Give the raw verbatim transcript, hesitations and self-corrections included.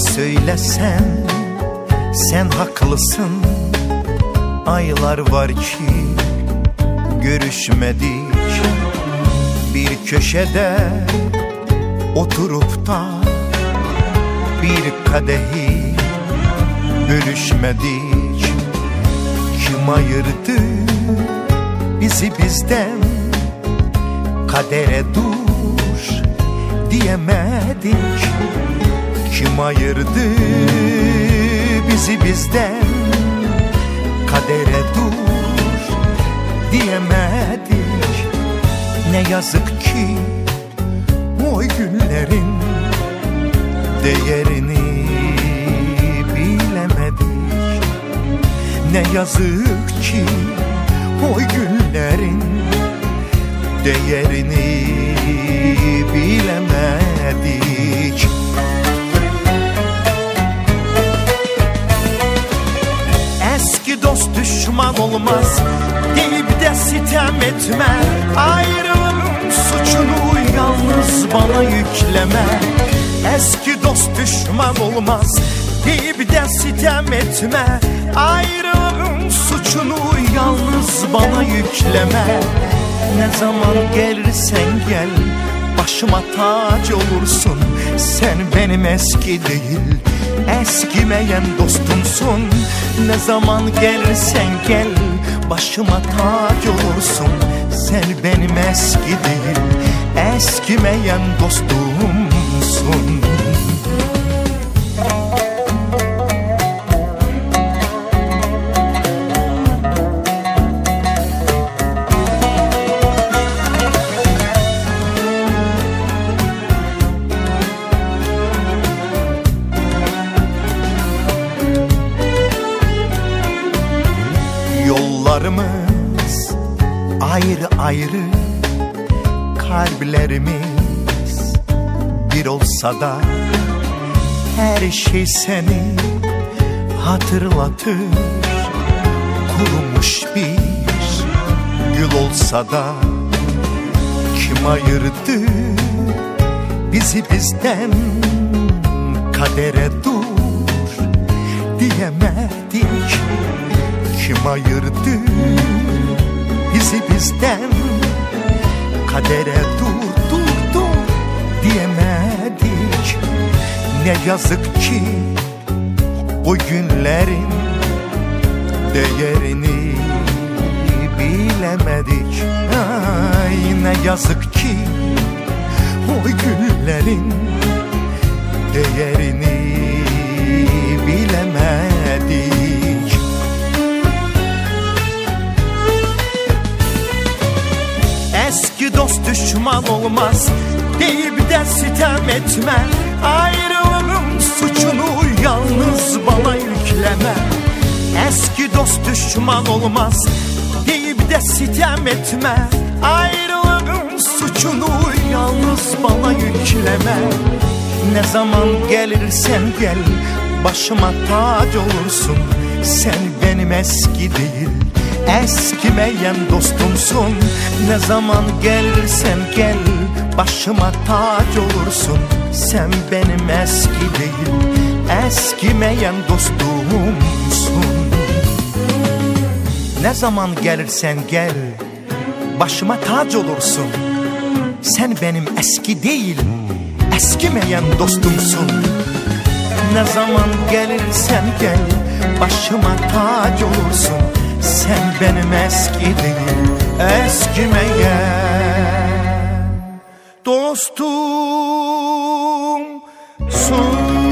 söylesen sen haklısın. Aylar var ki görüşmedik. Bir köşede oturup da bir kadehi bölüşmedik. Kim ayırdı bizi bizden? Kadere dur diyemedik. Kim ayırdı bizi bizden? Kadere dur diyemedik. Ne yazık ki o günlerin değerini bilemedik. Ne yazık ki o günlerin değerini bilemedik. Eski dost düşman olmaz deyip de sitem etme. Ayrılığın suçunu yalnız bana yükleme. Eski dost düşman olmaz deyip de sitem etme. Ayrılığın suçunu yalnız bana yükleme. Ne zaman gelirsen gel başıma tac olursun. Sen benim eski değil eskimeyen dostumsun. Ne zaman gelirsen gel başıma tac olursun. Sen benim eski değil eskimeyen dostumsun. Yollarımız ayrı ayrı, kalplerimiz bir olsa da her şey seni hatırlatır. Kurumuş bir gül olsa da kim ayırdı bizi bizden? Kadere dur diyemedik. Kim ayırdı bizi bizden? Kadere dur dur dur diyemedik. Ne yazık ki o günlerin değerini bilemedik. Ay ne yazık ki o günlerin değerini bilemedik. Eski dost düşman olmaz deyip de sitem etme. Ayrılığın suçunu yalnız bana yükleme. Eski dost düşman olmaz deyip de sitem etme. Ayrılığın suçunu yalnız bana yükleme. Ne zaman gelirsen gel başıma tac olursun. Sen benim eski değil eskimeyen dostumsun. Ne zaman gelirsen gel başıma tac olursun. Sen benim eski değil eskimeyen dostumsun. Ne zaman gelirsen gel başıma tac olursun. Sen benim eski değil eskimeyen dostumsun. Ne zaman gelirsen gel başıma tac olursun. Sen benim eski değil eskimeyen dostumsun.